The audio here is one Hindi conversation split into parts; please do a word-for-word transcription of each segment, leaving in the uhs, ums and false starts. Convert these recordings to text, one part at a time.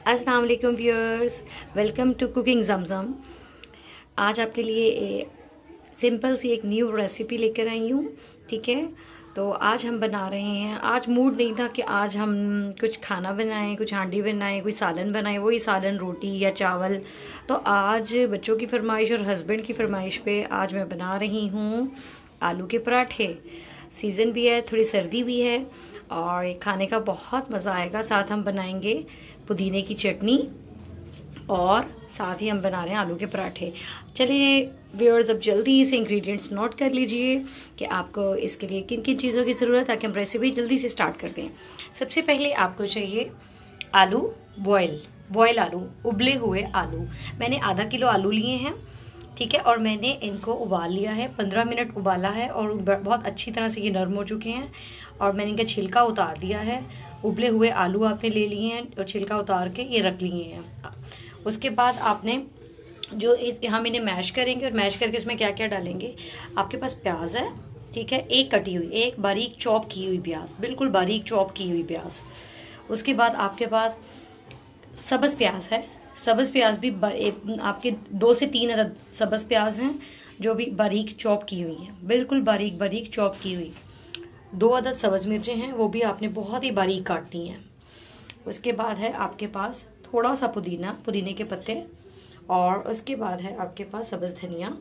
अस्सलाम वालेकुम viewers, welcome to cooking Zamzam. आज आपके लिए सिंपल सी एक न्यू रेसिपी लेकर आई हूँ। ठीक है, तो आज हम बना रहे हैं, आज मूड नहीं था कि आज हम कुछ खाना बनाएं, कुछ हांडी बनाएं, कोई सालन बनाएं, वही सालन रोटी या चावल। तो आज बच्चों की फरमाइश और हस्बैंड की फरमाइश पे आज मैं बना रही हूँ आलू के पराठे। सीज़न भी है, थोड़ी सर्दी भी है और खाने का बहुत मज़ा आएगा। साथ हम बनाएंगे पुदीने की चटनी और साथ ही हम बना रहे हैं आलू के पराठे। चलिए व्यूअर्स, अब जल्दी से इंग्रेडिएंट्स नोट कर लीजिए कि आपको इसके लिए किन किन चीज़ों की ज़रूरत है, ताकि हम रेसिपी जल्दी से स्टार्ट कर दें। सबसे पहले आपको चाहिए आलू बॉयल बॉयल आलू, उबले हुए आलू। मैंने आधा किलो आलू लिए हैं, ठीक है, और मैंने इनको उबाल लिया है, पंद्रह मिनट उबाला है और बहुत अच्छी तरह से ये नरम हो चुके हैं और मैंने इनका छिलका उतार दिया है। उबले हुए आलू आपने ले लिए हैं और छिलका उतार के ये रख लिए हैं। उसके बाद आपने जो हम इन्हें मैश करेंगे और मैश करके इसमें क्या क्या डालेंगे। आपके पास प्याज है, ठीक है, एक कटी हुई, एक बारीक चॉप की हुई प्याज, बिल्कुल बारीक चॉप की हुई प्याज। उसके बाद आपके पास सब्ज प्याज है, सब्ज प्याज भी आपके दो से तीन अदद सब्ज प्याज हैं जो भी बारीक चॉप की हुई है, बिल्कुल बारीक बारीक चॉप की हुई। दो अदद सब्ज मिर्चें हैं, वो भी आपने बहुत ही बारीक काटनी है। उसके बाद है आपके पास थोड़ा सा पुदीना, पुदीने के पत्ते, और उसके बाद है आपके पास सब्ज धनिया।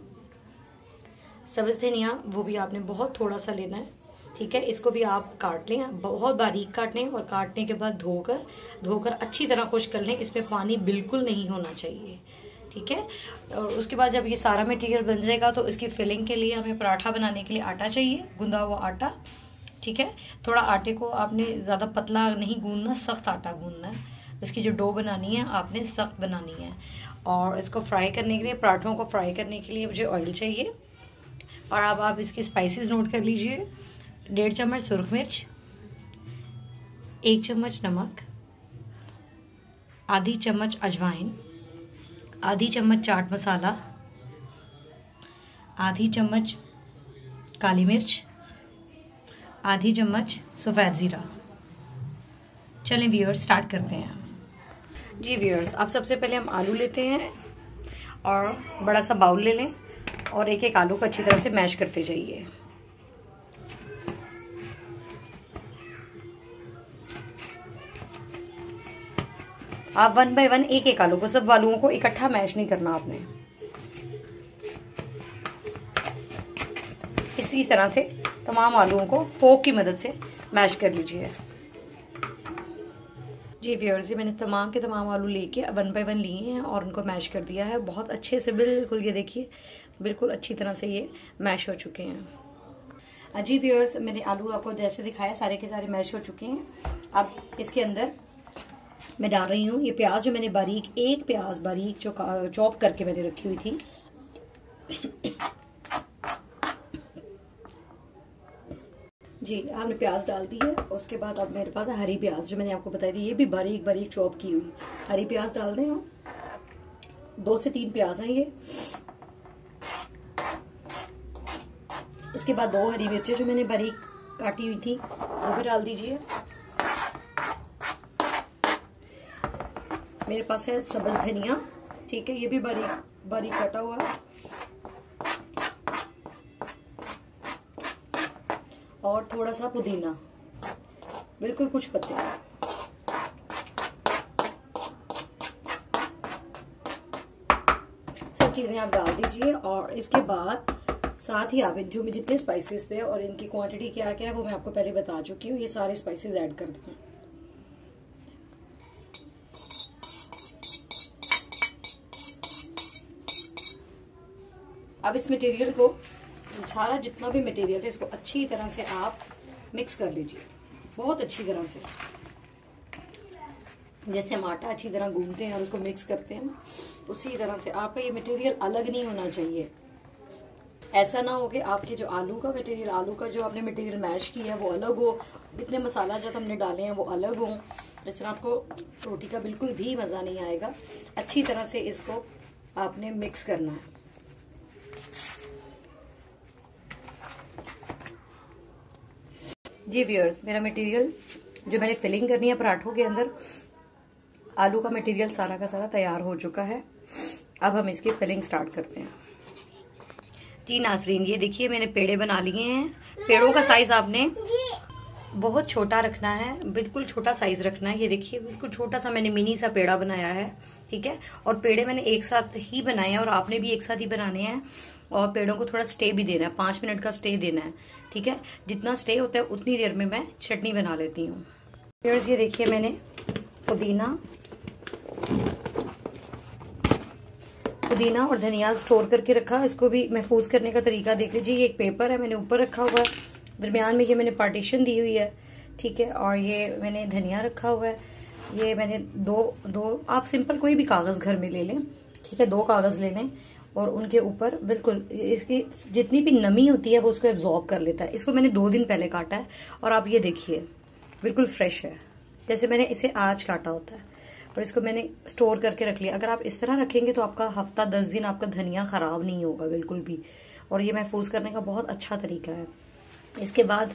सब्ज धनिया वो भी आपने बहुत थोड़ा सा लेना है, ठीक है। इसको भी आप काट लें, बहुत बारीक काट लें और काटने के बाद धोकर धोकर अच्छी तरह खुश कर लें। इसमें पानी बिल्कुल नहीं होना चाहिए, ठीक है। और उसके बाद जब ये सारा मटेरियल बन जाएगा तो इसकी फिलिंग के लिए हमें पराठा बनाने के लिए आटा चाहिए, गूंदा हुआ आटा, ठीक है। थोड़ा आटे को आपने ज्यादा पतला नहीं गूंदना, सख्त आटा गूंदना है। इसकी जो डो बनानी है आपने सख्त बनानी है। और इसको फ्राई करने के लिए, पराठों को फ्राई करने के लिए मुझे ऑयल चाहिए। और अब आप इसकी स्पाइसेस नोट कर लीजिए। डेढ़ चम्मच सुरख मिर्च, एक चम्मच नमक, आधी चम्मच अजवाइन, आधी चम्मच चाट मसाला, आधी चम्मच काली मिर्च, आधी चम्मच सफ़ेद ज़ीरा। चलें व्यूअर्स, स्टार्ट करते हैं। जी व्यूअर्स, अब सबसे पहले हम आलू लेते हैं और बड़ा सा बाउल ले लें और एक एक आलू को अच्छी तरह से मैश करते जाइए। आप वन बाय वन एक एक आलू को, सब आलूओं को इकट्ठा मैश नहीं करना आपने। इसी तरह से तमाम आलूओं को फोक की मदद से मैश कर लीजिए। जी व्यूअर्स, ये मैंने तमाम के तमाम आलू लेके वन बाय वन लिए हैं और उनको मैश कर दिया है बहुत अच्छे से। बिल्कुल ये देखिए, बिल्कुल अच्छी तरह से ये मैश हो चुके हैं। जी व्यूअर्स, मैंने आलू आपको जैसे दिखाया सारे के सारे मैश हो चुके हैं। अब इसके अंदर मैं डाल रही हूँ ये प्याज, जो मैंने बारीक, एक प्याज बारीक जो चॉप करके मैंने रखी हुई थी। जी, आपने प्याज डाल दी है। उसके बाद अब मेरे पास हरी प्याज, जो मैंने आपको बताई थी, ये भी बारीक बारीक चॉप की हुई हरी प्याज डाल दें। दो से तीन प्याज हैं ये। इसके बाद दो हरी मिर्चें जो मैंने बारीक काटी हुई थी वो भी डाल दीजिए। मेरे पास है सब्ज धनिया, ठीक है, ये भी बारीक बारीक काटा हुआ है। और थोड़ा सा पुदीना, बिल्कुल कुछ पत्ते। सब चीजें आप डाल दीजिए और इसके बाद साथ ही आप जो जितने स्पाइसेस थे और इनकी क्वांटिटी क्या क्या है वो मैं आपको पहले बता चुकी हूँ। ये सारे स्पाइसेस ऐड कर दें। अब इस मटेरियल को, सारा जितना भी मटेरियल है, इसको अच्छी तरह से आप मिक्स कर लीजिए, बहुत अच्छी तरह से। जैसे हम आटा अच्छी तरह गूंदते हैं और उसको मिक्स करते हैं, उसी तरह से आपका ये मटेरियल अलग नहीं होना चाहिए। ऐसा ना हो कि आपके जो आलू का मटेरियल, आलू का जो आपने मटेरियल मैश किया है वो अलग हो, इतने मसाला जब हमने डाले हैं वो अलग हो। इस तरह आपको रोटी का बिल्कुल भी मज़ा नहीं आएगा। अच्छी तरह से इसको आपने मिक्स करना है। जी व्यूअर्स, मेरा मटेरियल जो मैंने फिलिंग करनी है पराठों के अंदर, आलू का मटेरियल सारा का सारा तैयार हो चुका है। अब हम इसकी फिलिंग स्टार्ट करते हैं। जी नासरीन, ये देखिए मैंने पेड़े बना लिए हैं। पेड़ों का साइज आपने बहुत छोटा रखना है, बिल्कुल छोटा साइज रखना है। ये देखिए बिल्कुल छोटा सा मैंने मिनी सा पेड़ा बनाया है, ठीक है। और पेड़े मैंने एक साथ ही बनाए हैं और आपने भी एक साथ ही बनाने हैं। और पेड़ों को थोड़ा स्टे भी देना है, पांच मिनट का स्टे देना है, ठीक है। जितना स्टे होता है उतनी देर में मैं चटनी बना लेती हूँ। व्यूअर्स, ये देखिए मैंने पुदीना पुदीना और धनिया स्टोर करके रखा। इसको भी महफूज करने का तरीका देख लीजिए। ये एक पेपर है, मैंने ऊपर रखा हुआ है, दरमियान में ये मैंने पार्टीशन दी हुई है, ठीक है। और ये मैंने धनिया रखा हुआ है। ये मैंने दो दो आप सिंपल कोई भी कागज घर में ले लें, ठीक है। दो कागज ले लें और उनके ऊपर बिल्कुल इसकी जितनी भी नमी होती है वो उसको एब्जॉर्ब कर लेता है। इसको मैंने दो दिन पहले काटा है और आप ये देखिए बिल्कुल फ्रेश है, जैसे मैंने इसे आज काटा होता है। और इसको मैंने स्टोर करके रख लिया। अगर आप इस तरह रखेंगे तो आपका हफ्ता दस दिन आपका धनिया खराब नहीं होगा बिल्कुल भी। और ये महफूज करने का बहुत अच्छा तरीका है। इसके बाद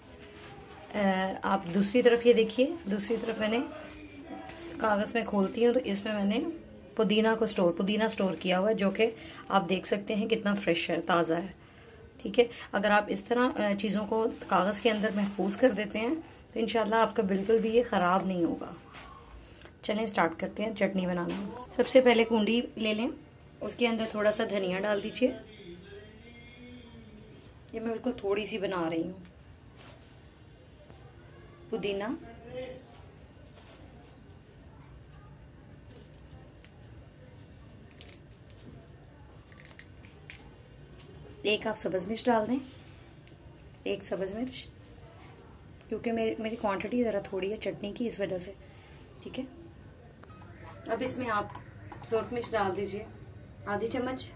आप दूसरी तरफ ये देखिए, दूसरी तरफ मैंने कागज में खोलती हूँ तो इसमें मैंने पुदीना को स्टोर पुदीना स्टोर किया हुआ है, जो कि आप देख सकते हैं कितना फ्रेश है, ताज़ा है, ठीक है। अगर आप इस तरह चीज़ों को कागज़ के अंदर महफूज कर देते हैं तो इंशाल्लाह आपका बिल्कुल भी ये ख़राब नहीं होगा। चलें स्टार्ट करते हैं चटनी बनाना। सबसे पहले कूंडी ले लें, उसके अंदर थोड़ा सा धनिया डाल दीजिए। ये मैं बिल्कुल थोड़ी सी बना रही हूँ। पुदीना, एक आप सब्ज मिर्च डाल दें, एक सब्ज मिर्च, क्योंकि मेरी मेरी क्वांटिटी ज़रा थोड़ी है चटनी की, इस वजह से, ठीक है। अब इसमें आप सुरख मिर्च डाल दीजिए आधी चम्मच,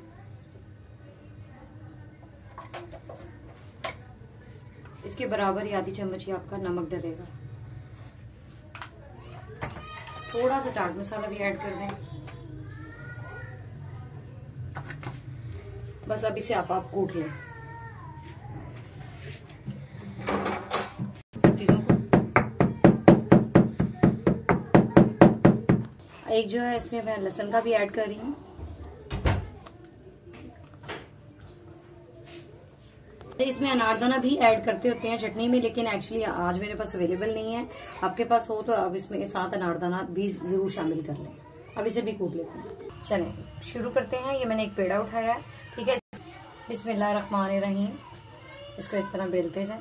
इसके बराबर ही आधी चम्मच ही आपका नमक डलेगा। थोड़ा सा चाट मसाला भी ऐड कर दें। बस अब इसे आप आप कूट लें सब चीजों को। एक जो है इसमें मैं लहसुन का भी ऐड कर रही हूँ। इसमें अनारदाना भी ऐड करते होते हैं चटनी में, लेकिन एक्चुअली आज मेरे पास अवेलेबल नहीं है। आपके पास हो तो अब इसमें साथ अनारदाना भी जरूर शामिल कर लें। अब इसे भी कूट लेते हैं। चलें शुरू करते हैं। ये मैंने एक पेड़ा उठाया है, ठीक है। बिस्मिल्लाहिर्रहमानिर्रहीम। इसको इस तरह बेलते जाएं।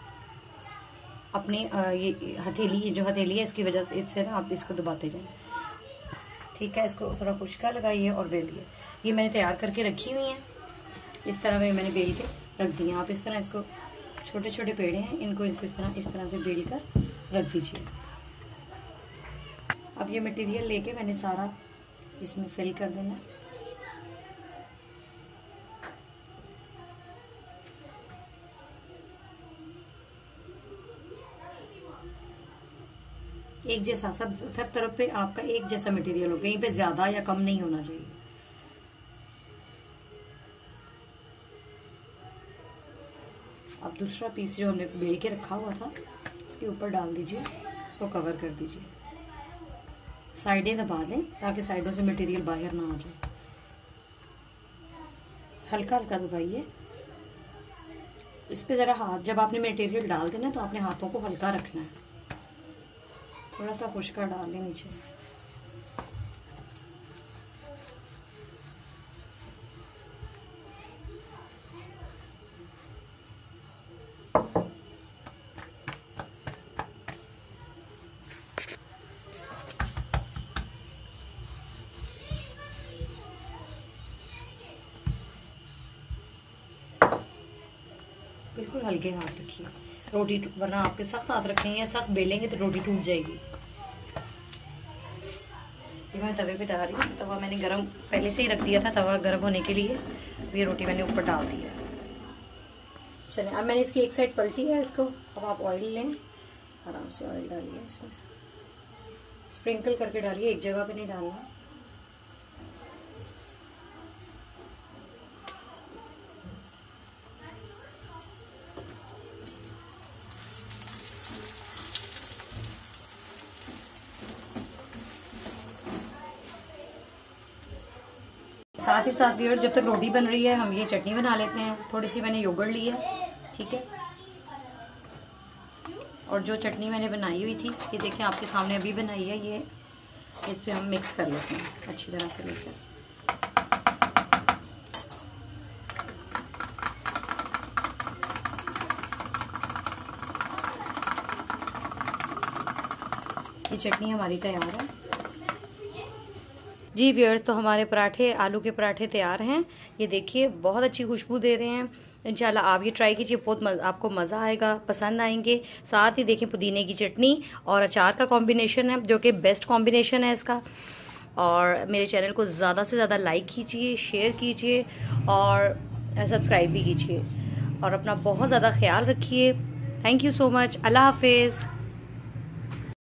अपनी ये हथेली, जो हथेली है इसकी वजह से इससे ना आप इसको दबाते जाएं, ठीक है। इसको थोड़ा खुश्का लगाइए और बेलिए। ये मैंने तैयार करके रखी हुई है, इस तरह में मैंने बेल के रख दी है। आप इस तरह इसको छोटे छोटे पेड़े हैं, इनको इसको इस तरह इस तरह से बेल कर रख दीजिए। अब ये मटेरियल लेके मैंने सारा इसमें फिल कर देना। एक जैसा सब हर तरफ पे आपका एक जैसा मटेरियल हो, कहीं पे ज्यादा या कम नहीं होना चाहिए। अब दूसरा पीस जो हमने बेल के रखा हुआ था इसके ऊपर डाल दीजिए, इसको कवर कर दीजिए। साइडें दबा दें ताकि साइडों से मटेरियल बाहर ना आ जाए। हल्का हल्का दबाइए इस पे जरा हाथ, जब आपने मटेरियल डाल देना तो आपने हाथों को हल्का रखना है। थोड़ा सा खुश्का डाल लें नीचे। बिल्कुल हल्के हाथ रखिए, रोटी वरना आपके सख्त हाथ रखेंगे या सख्त बेलेंगे तो रोटी टूट जाएगी। ये मैं तवे पे डाल रही हूँ। तवा मैंने गरम पहले से ही रख दिया था, तवा गरम होने के लिए। ये रोटी मैंने ऊपर डाल दी है। चलें अब मैंने इसकी एक साइड पलटी है, इसको अब आप ऑयल लें, आराम से ऑयल डालिए, इसमें स्प्रिंकल करके डालिए, एक जगह पे नहीं डालना। साथ ही साथ व्यूअर्स, जब तक रोटी बन रही है हम ये चटनी बना लेते हैं। थोड़ी सी मैंने योगर्ट ली है, ठीक है, और जो चटनी मैंने बनाई हुई थी ये देखें आपके सामने अभी बनाई है, ये इस पे हम मिक्स कर लेते हैं अच्छी तरह से लेकर। ये चटनी हमारी तैयार है जी व्यूअर्स। तो हमारे पराठे, आलू के पराठे तैयार हैं। ये देखिए बहुत अच्छी खुशबू दे रहे हैं। इंशाल्लाह आप ये ट्राई कीजिए, बहुत मज़ा, आपको मज़ा आएगा, पसंद आएंगे। साथ ही देखें पुदीने की चटनी और अचार का कॉम्बिनेशन है जो कि बेस्ट कॉम्बिनेशन है इसका। और मेरे चैनल को ज़्यादा से ज़्यादा लाइक कीजिए, शेयर कीजिए और सब्सक्राइब भी कीजिए और अपना बहुत ज़्यादा ख्याल रखिए। Thank you so much. अल्लाह हाफिज़।